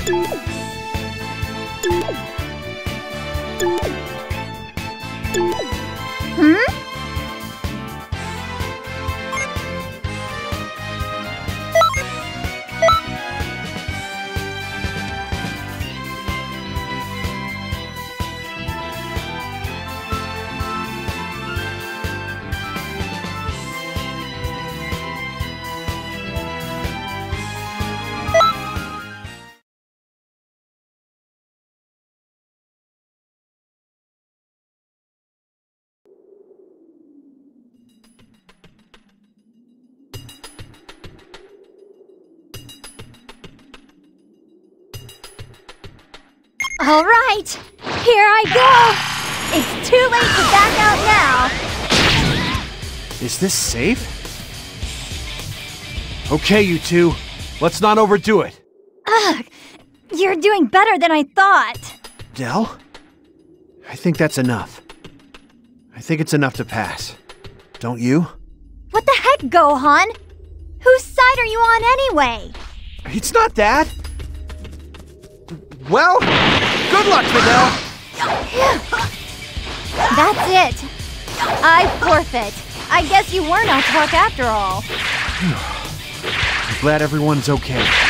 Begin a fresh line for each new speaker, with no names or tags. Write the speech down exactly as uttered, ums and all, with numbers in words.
Hmm? All right, here I go! It's too late to back out now!
Is this safe? Okay, you two. Let's not overdo it.
Ugh, you're doing better than I thought.
Del? I think that's enough. I think it's enough to pass. Don't you?
What the heck, Gohan? Whose side are you on anyway?
It's not that. Well, good luck, Videl.
That's it. I forfeit. I guess you were not talk after all.
I'm glad everyone's okay.